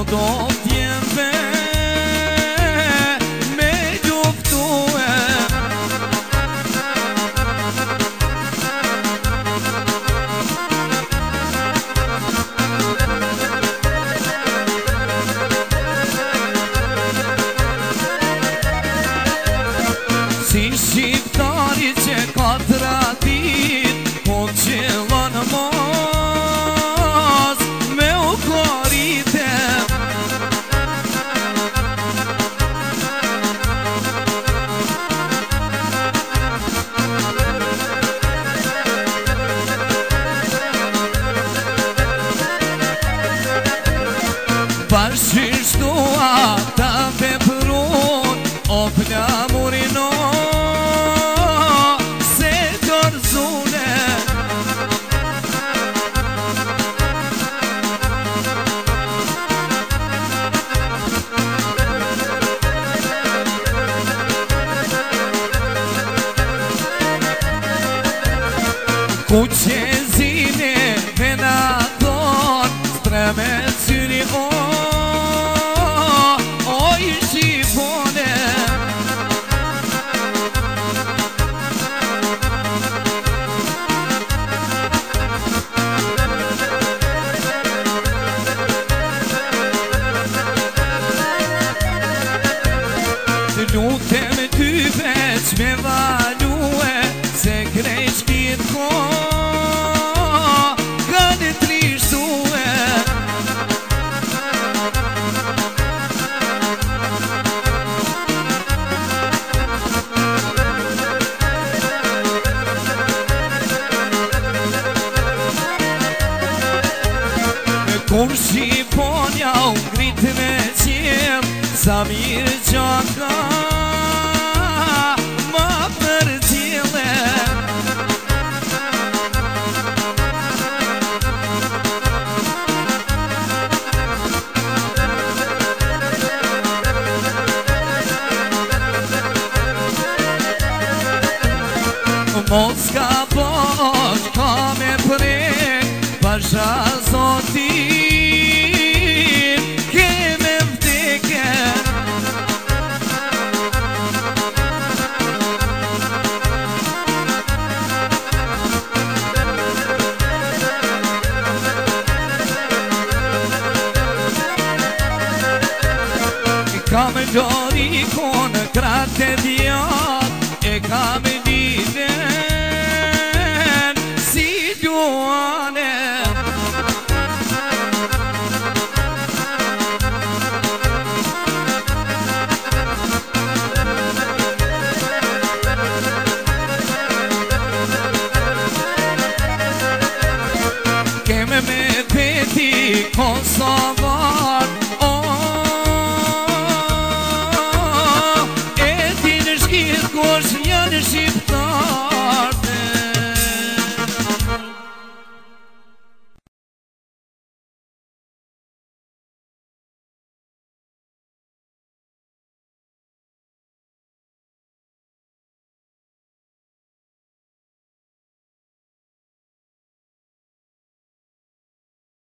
do t'jembe me luftue. Si shqiptari që ka tradit, po qëllon mos me u korite. Bashkështua ta veprun o flamurino se t'orzune. Ku qezine venaton streme syri oj shqipone. Lutem ty veç me value se krejshkit ko kanë trishtue. Kur Shqiponja u ngrit me qel, sa mirë gjaka ma përgjile. Mos ka bosh ka me prek, pasha zotin keme vdeke. Kam lorikon krate djat, e kam liden si duane. Keme me peti Kosovar, e ti në shkirë kosh një në Shqipë